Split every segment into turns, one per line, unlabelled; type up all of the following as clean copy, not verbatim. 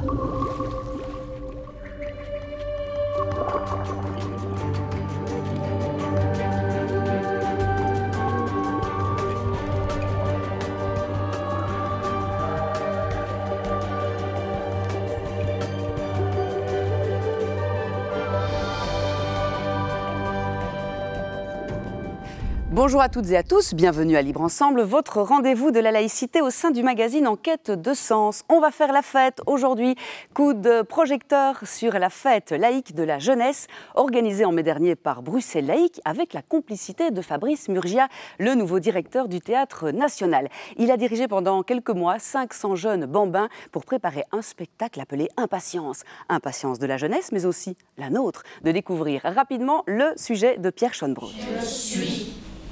Bonjour à toutes et à tous, bienvenue à Libre Ensemble, votre rendez-vous de la laïcité au sein du magazine En quête de sens. On va faire la fête aujourd'hui, coup de projecteur sur la fête laïque de la jeunesse, organisée en mai dernier par Bruxelles Laïque avec la complicité de Fabrice Murgia, le nouveau directeur du Théâtre National. Il a dirigé pendant quelques mois 500 jeunes bambins pour préparer un spectacle appelé Impatience. Impatience de la jeunesse, mais aussi la nôtre, de découvrir rapidement le sujet de Pierre Schonbrun.
Je suis.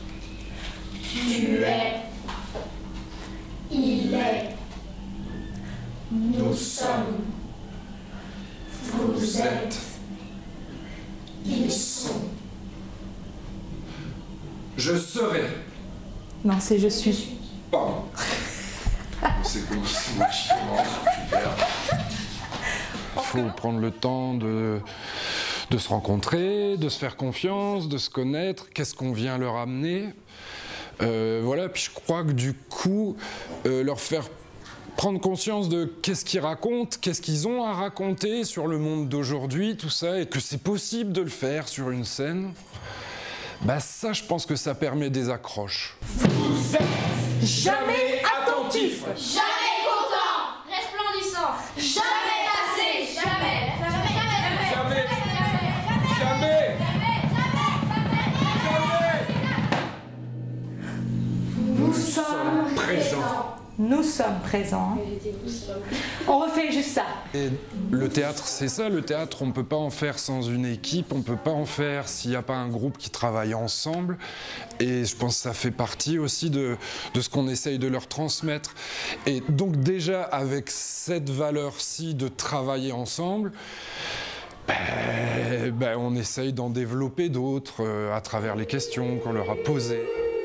Tu es, il est, nous sommes, vous êtes, ils sont.
Je serai.
Non, c'est je suis.
Pardon. C'est comme si moi je commence, super. Il faut prendre le temps de se rencontrer, de se faire confiance, de se connaître. Qu'est-ce qu'on vient leur amener ? Voilà, puis je crois que du coup, leur faire prendre conscience de qu'est-ce qu'ils racontent, qu'est-ce qu'ils ont à raconter sur le monde d'aujourd'hui, tout ça, et que c'est possible de le faire sur une scène, bah ça, je pense que ça permet des accroches.
Vous êtes jamais attentif, jamais content, resplendissant, jamais lassé, jamais, jamais, jamais, jamais, jamais. Nous sommes présents.
Nous sommes présents. On refait juste ça.
Et le théâtre, c'est ça, le théâtre, on ne peut pas en faire sans une équipe, on ne peut pas en faire s'il n'y a pas un groupe qui travaille ensemble. Et je pense que ça fait partie aussi de ce qu'on essaye de leur transmettre. Et donc déjà, avec cette valeur-ci de travailler ensemble, on essaye d'en développer d'autres à travers les questions qu'on leur a posées.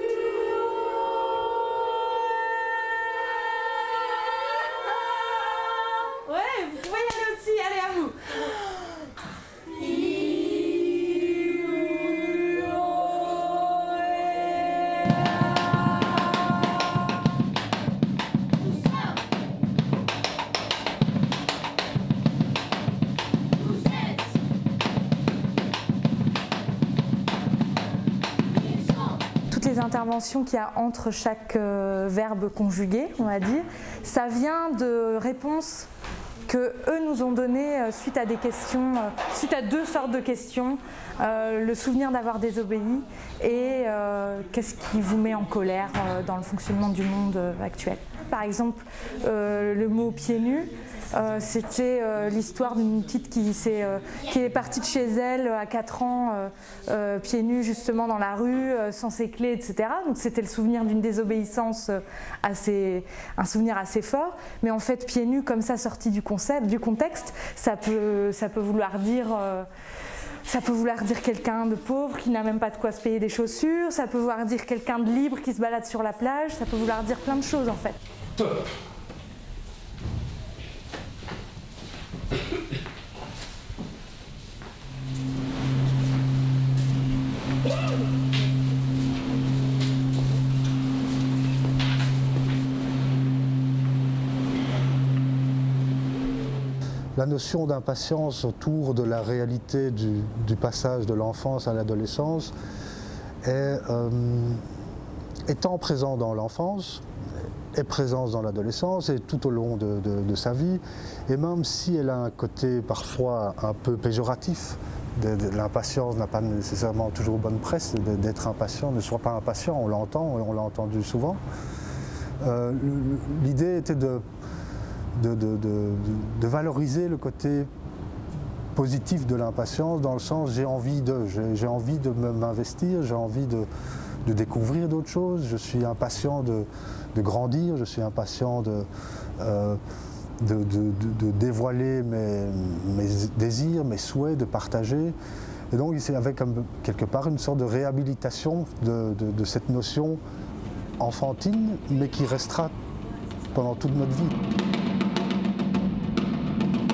Toutes les interventions qu'il y a entre chaque verbe conjugué, on va dire, ça vient de réponses que eux nous ont données suite à des questions, suite à deux sortes de questions, le souvenir d'avoir désobéi et qu'est-ce qui vous met en colère dans le fonctionnement du monde actuel. Par exemple, le mot pieds nus, c'était l'histoire d'une petite qui est partie de chez elle à 4 ans, pieds nus justement dans la rue, sans ses clés, etc. Donc c'était le souvenir d'une désobéissance, un souvenir assez fort. Mais en fait, pieds nus comme ça, sorti du contexte, ça peut vouloir dire... Ça peut vouloir dire quelqu'un de pauvre qui n'a même pas de quoi se payer des chaussures, ça peut vouloir dire quelqu'un de libre qui se balade sur la plage, ça peut vouloir dire plein de choses en fait.
Top.
La notion d'impatience autour de la réalité du passage de l'enfance à l'adolescence est étant présent dans l'enfance, est présente dans l'adolescence et tout au long de sa vie. Et même si elle a un côté parfois un peu péjoratif, l'impatience n'a pas nécessairement toujours bonne presse d'être impatient, ne sois pas impatient, on l'entend et on l'a entendu souvent. L'idée était de valoriser le côté positif de l'impatience dans le sens j'ai envie de m'investir, j'ai envie de découvrir d'autres choses, je suis impatient de grandir, je suis impatient de dévoiler mes désirs, mes souhaits, de partager. Et donc c'est avec quelque part une sorte de réhabilitation de cette notion enfantine, mais qui restera pendant toute notre vie.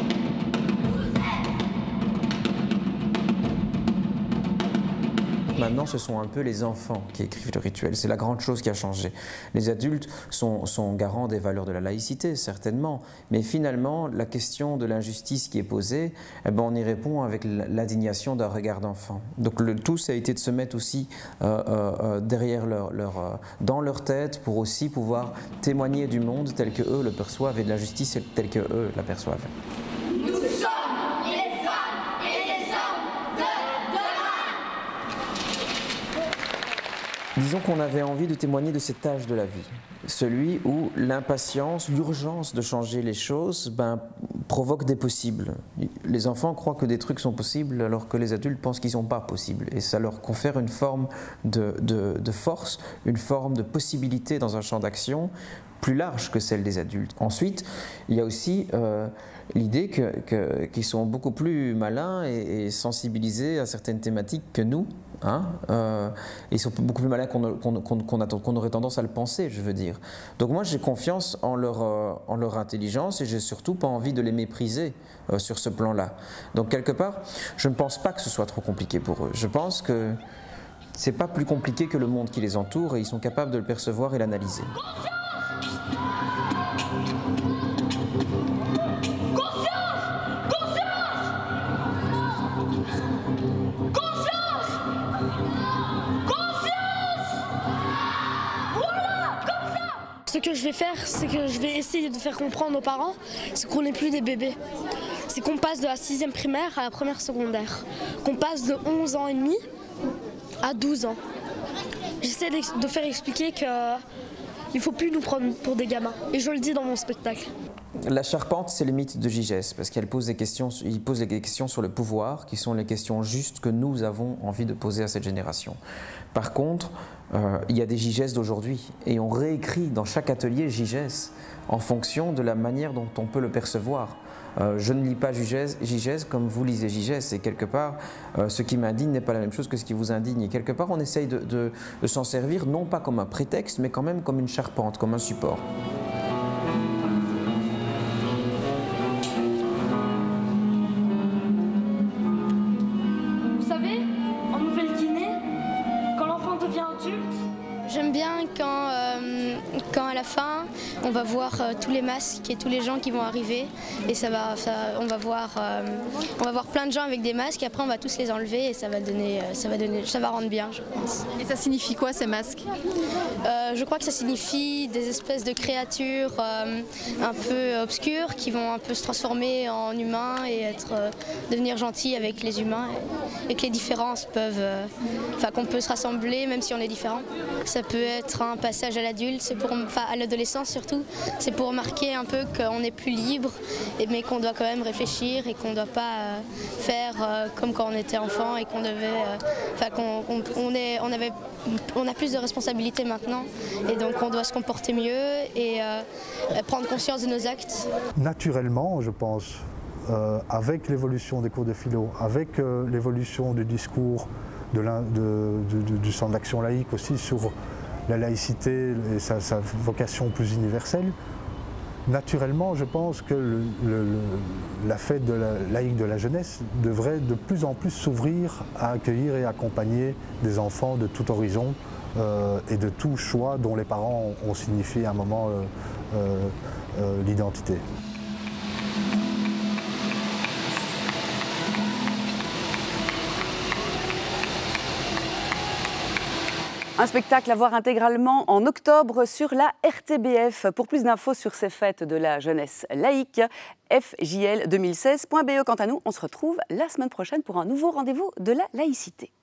maintenant, ce sont un peu les enfants qui écrivent le rituel. C'est la grande chose qui a changé. Les adultes sont garants des valeurs de la laïcité, certainement, mais finalement, la question de l'injustice qui est posée, eh ben, on y répond avec l'indignation d'un regard d'enfant. Donc le tout, ça a été de se mettre aussi derrière dans leur tête pour aussi pouvoir témoigner du monde tel que eux le perçoivent et de l'injustice telle que eux la perçoivent.
Nous sommes les femmes et les hommes de demain.
Disons qu'on avait envie de témoigner de cet âge de la vie, celui où l'impatience, l'urgence de changer les choses provoque des possibles. Les enfants croient que des trucs sont possibles alors que les adultes pensent qu'ils ne sont pas possibles. Et ça leur confère une forme de force, une forme de possibilité dans un champ d'action plus large que celle des adultes. Ensuite, il y a aussi l'idée qu'ils sont beaucoup plus malins et sensibilisés à certaines thématiques que nous. Ils sont beaucoup plus malins qu'on aurait tendance à le penser, je veux dire. Donc moi j'ai confiance en leur intelligence et j'ai surtout pas envie de les mépriser sur ce plan-là. Donc quelque part, je ne pense pas que ce soit trop compliqué pour eux. Je pense que c'est pas plus compliqué que le monde qui les entoure et ils sont capables de le percevoir et l'analyser.
Ce que je vais faire, c'est que je vais essayer de faire comprendre aux parents, c'est qu'on n'est plus des bébés. C'est qu'on passe de la 6e primaire à la première secondaire. Qu'on passe de 11 ans et demi à 12 ans. J'essaie de faire expliquer qu'il ne faut plus nous prendre pour des gamins. Et je le dis dans mon spectacle.
La charpente, c'est le mythe de Gigès, parce qu'il pose des questions sur le pouvoir, qui sont les questions justes que nous avons envie de poser à cette génération. Par contre, il y a des Gigès d'aujourd'hui, et on réécrit dans chaque atelier Gigès, en fonction de la manière dont on peut le percevoir. Je ne lis pas Gigès comme vous lisez Gigès, et quelque part, ce qui m'indigne n'est pas la même chose que ce qui vous indigne. Et quelque part, on essaye de s'en servir, non pas comme un prétexte, mais quand même comme une charpente, comme un support.
J'aime bien quand à la fin on va voir tous les masques et tous les gens qui vont arriver et on va voir plein de gens avec des masques et après on va tous les enlever et ça va rendre bien, je pense.
Et ça signifie quoi ces masques?
Je crois que ça signifie des espèces de créatures un peu obscures qui vont un peu se transformer en humains et devenir gentils avec les humains et que les différences qu'on peut se rassembler même si on est différents. Ça peut être un passage à l'adulte, à l'adolescence surtout, c'est pour marquer un peu qu'on est plus libre, mais qu'on doit quand même réfléchir et qu'on ne doit pas faire comme quand on était enfant et qu'on devait, on a plus de responsabilités maintenant et donc on doit se comporter mieux et prendre conscience de nos actes.
Naturellement, je pense, avec l'évolution des cours de philo, avec l'évolution du discours du centre d'action laïque aussi sur la laïcité et sa vocation plus universelle, naturellement je pense que la fête laïque de la jeunesse devrait de plus en plus s'ouvrir à accueillir et accompagner des enfants de tout horizon et de tout choix dont les parents ont signifié à un moment l'identité.
Un spectacle à voir intégralement en octobre sur la RTBF. Pour plus d'infos sur ces fêtes de la jeunesse laïque, fjl2016.be. Quant à nous, on se retrouve la semaine prochaine pour un nouveau rendez-vous de la laïcité.